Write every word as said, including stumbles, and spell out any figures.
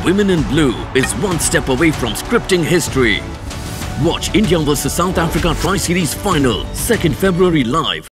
Women in Blue is one step away from scripting history. Watch India versus South Africa Tri-Series Final, second February live.